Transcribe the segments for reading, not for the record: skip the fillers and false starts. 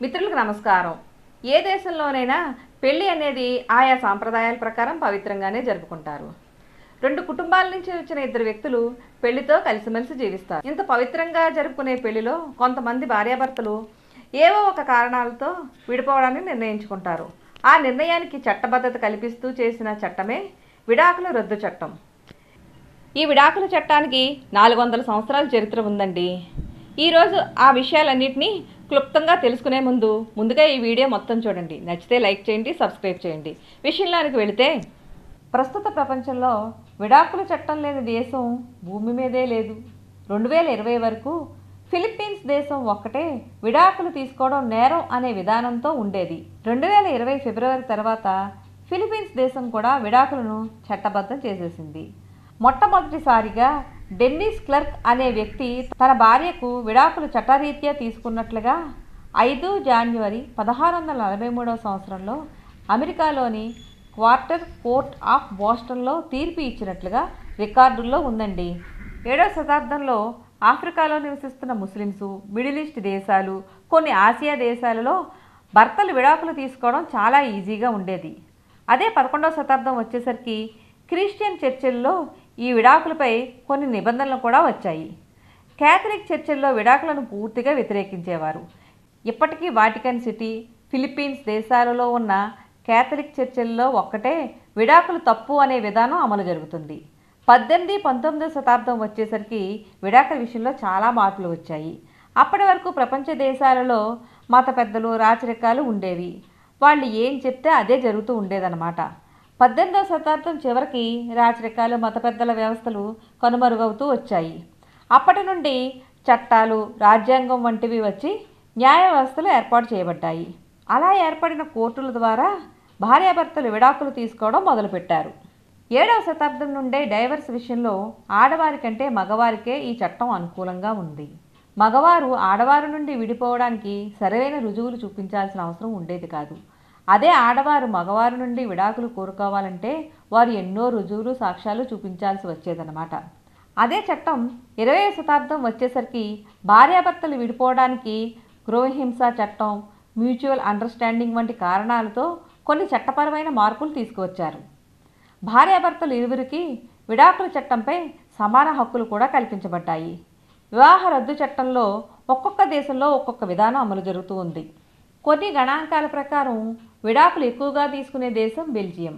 మిత్రులకు నమస్కారం. ఏ దేశంలోనైనా పెళ్లి అనేది ఆయా సాంప్రదాయాల ప్రకారం పవిత్రంగానే జరుపుకుంటారు. రెండు కుటుంబాల నుంచి వచ్చిన ఇద్దరు వ్యక్తులు పెళ్లితో కలిసిమెలిసి జీవిస్తారు. ఇంత పవిత్రంగా జరుపుకునే పెళ్లిలో కొంతమంది భార్యాభర్తలు ఏవో ఒక కారణాలతో విడిపోవడాన్ని నిర్ణయించుకుంటారు. ఆ నిర్ణయానికి చట్టబద్ధత కల్పిస్తూ చేసిన చట్టమే విడాకుల రద్దు చట్టం. ఈ విడాకుల చట్టానికి 400 సంవత్సరాల చరిత్ర ఉందండి. ఈరోజు ఆ విషయాలన్నింటినీ క్లుప్తంగా తెలుసుకునే ముందుగా ఈ వీడియో మొత్తం చూడండి. నచ్చితే లైక్ చేయండి, సబ్స్క్రైబ్ చేయండి. విషయంలోనికి వెళితే, ప్రస్తుత ప్రపంచంలో విడాకుల చట్టం లేని దేశం భూమి మీదే లేదు. 2020 వరకు ఫిలిప్పీన్స్ దేశం ఒక్కటే విడాకులు తీసుకోవడం నేరం అనే విధానంతో ఉండేది. 2020 ఫిబ్రవరి తర్వాత ఫిలిప్పీన్స్ దేశం కూడా విడాకులను చట్టబద్ధం చేసేసింది. మొట్టమొదటిసారిగా డెన్నిస్ క్లర్క్ అనే వ్యక్తి తన భార్యకు విడాకులు చట్టరీత్యా తీసుకున్నట్లుగా 5 జనవరి 1643 సంవత్సరంలో అమెరికాలోని క్వార్టర్ కోర్ట్ ఆఫ్ బోస్టన్లో తీర్పు ఇచ్చినట్లుగా రికార్డుల్లో ఉందండి. 7వ శతాబ్దంలో ఆఫ్రికాలో నివసిస్తున్న ముస్లిమ్స్, మిడిల్ ఈస్ట్ దేశాలు, కొన్ని ఆసియా దేశాలలో భర్తలు విడాకులు తీసుకోవడం చాలా ఈజీగా ఉండేది. అదే 11వ శతాబ్దం వచ్చేసరికి క్రిస్టియన్ చర్చిల్లో ఈ విడాకులపై కొన్ని నిబంధనలు కూడా వచ్చాయి. క్యాథలిక్ చర్చిల్లో విడాకులను పూర్తిగా వ్యతిరేకించేవారు. ఇప్పటికీ వాటికన్ సిటీ, ఫిలిప్పీన్స్ దేశాలలో ఉన్న క్యాథలిక్ చర్చిల్లో ఒక్కటే విడాకులు తప్పు అనే విధానం అమలు జరుగుతుంది. 18, 19వ శతాబ్దం వచ్చేసరికి విడాకుల విషయంలో చాలా మార్పులు వచ్చాయి. అప్పటి వరకు ప్రపంచ దేశాలలో మత పెద్దలు, రాచరికాలు ఉండేవి. వాళ్ళు ఏం చెప్తే అదే జరుగుతూ ఉండేదన్నమాట. 18వ శతాబ్దం చివరికి రాచరికాలు, మత పెద్దల వ్యవస్థలు కనుమరుగవుతూ వచ్చాయి. అప్పటి నుండి చట్టాలు, రాజ్యాంగం వంటివి వచ్చి న్యాయ వ్యవస్థలు ఏర్పాటు చేయబడ్డాయి. అలా ఏర్పడిన కోర్టుల ద్వారా భార్యాభర్తలు విడాకులు తీసుకోవడం మొదలుపెట్టారు. 7వ శతాబ్దం నుండే డైవర్స్ విషయంలో ఆడవారి కంటే మగవారికే ఈ చట్టం అనుకూలంగా ఉంది. మగవారు ఆడవారి నుండి విడిపోవడానికి సరైన రుజువులు చూపించాల్సిన అవసరం ఉండేది కాదు. అదే ఆడవారు మగవారి నుండి విడాకులు కోరుకోవాలంటే వారు ఎన్నో రుజువులు, సాక్ష్యాలు చూపించాల్సి వచ్చేదన్నమాట. అదే చట్టం 20వ శతాబ్దం వచ్చేసరికి భార్యాభర్తలు విడిపోవడానికి గృహహింస చట్టం, మ్యూచువల్ అండర్స్టాండింగ్ వంటి కారణాలతో కొన్ని చట్టపరమైన మార్పులు తీసుకువచ్చారు. భార్యాభర్తలు ఇరువురికి విడాకుల చట్టంపై సమాన హక్కులు కూడా కల్పించబడ్డాయి. వివాహ రద్దు చట్టంలో ఒక్కొక్క దేశంలో ఒక్కొక్క విధానం అమలు జరుగుతూ ఉంది. కొన్ని గణాంకాల ప్రకారం విడాకులు ఎక్కువగా తీసుకునే దేశం బెల్జియం.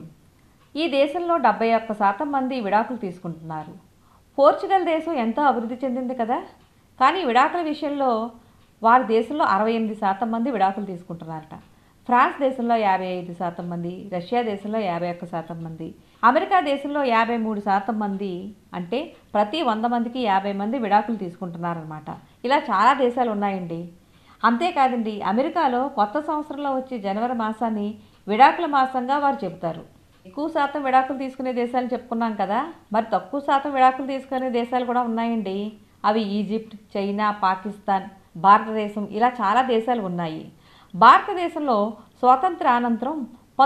ఈ దేశంలో 71% మంది విడాకులు తీసుకుంటున్నారు. పోర్చుగల్ దేశం ఎంతో అభివృద్ధి చెందింది కదా, కానీ విడాకుల విషయంలో వారి దేశంలో 68% మంది విడాకులు తీసుకుంటున్నారట. ఫ్రాన్స్ దేశంలో 55% మంది, రష్యా దేశంలో 51% మంది, అమెరికా దేశంలో 53% మంది, అంటే ప్రతి 100 మందికి 50 మంది విడాకులు తీసుకుంటున్నారన్నమాట. ఇలా చాలా దేశాలు ఉన్నాయండి. అంతేకాదండి, అమెరికాలో కొత్త సంవత్సరంలో వచ్చే జనవరి మాసాన్ని విడాకుల మాసంగా వారు చెబుతారు. ఎక్కువ శాతం విడాకులు తీసుకునే దేశాలు చెప్పుకున్నాం కదా, మరి తక్కువ శాతం విడాకులు తీసుకునే దేశాలు కూడా ఉన్నాయండి. అవి ఈజిప్ట్, చైనా, పాకిస్తాన్, భారతదేశం, ఇలా చాలా దేశాలు ఉన్నాయి. భారతదేశంలో స్వాతంత్ర అనంతరం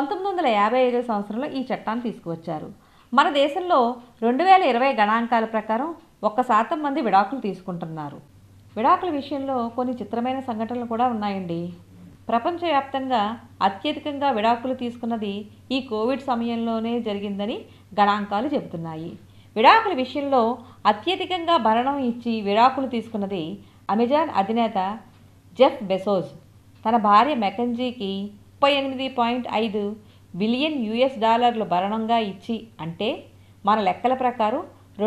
1955 సంవత్సరంలో ఈ చట్టాన్ని తీసుకువచ్చారు. మన దేశంలో 2020 గణాంకాల ప్రకారం 1% మంది విడాకులు తీసుకుంటున్నారు. విడాకుల విషయంలో కొన్ని చిత్రమైన సంఘటనలు కూడా ఉన్నాయండి. ప్రపంచవ్యాప్తంగా అత్యధికంగా విడాకులు తీసుకున్నది ఈ కోవిడ్ సమయంలోనే జరిగిందని గణాంకాలు చెబుతున్నాయి. విడాకుల విషయంలో అత్యధికంగా భరణం ఇచ్చి విడాకులు తీసుకున్నది అమెజాన్ అధినేత జెఫ్ బెజోస్. తన భార్య మెకెంజీకి $38.5 బిలియన్ భరణంగా ఇచ్చి, అంటే మన లెక్కల ప్రకారం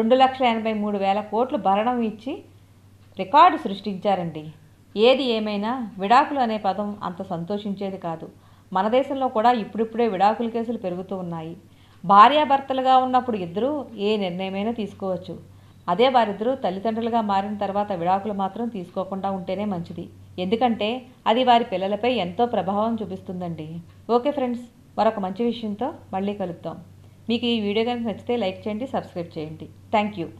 2,83,000 కోట్లు భరణం ఇచ్చి రికార్డు సృష్టించారండి. ఏది ఏమైనా విడాకులు అనే పదం అంత సంతోషించేది కాదు. మన దేశంలో కూడా ఇప్పుడిప్పుడే విడాకుల కేసులు పెరుగుతూ ఉన్నాయి. భార్యాభర్తలుగా ఉన్నప్పుడు ఇద్దరూ ఏ నిర్ణయమైనా తీసుకోవచ్చు. అదే వారిద్దరూ తల్లిదండ్రులుగా మారిన తర్వాత విడాకులు మాత్రం తీసుకోకుండా ఉంటేనే మంచిది. ఎందుకంటే అది వారి పిల్లలపై ఎంతో ప్రభావం చూపిస్తుందండి. ఓకే ఫ్రెండ్స్, మరొక మంచి విషయంతో మళ్ళీ కలుద్దాం. మీకు ఈ వీడియో కనుక నచ్చితే లైక్ చేయండి, సబ్స్క్రైబ్ చేయండి. Thank you.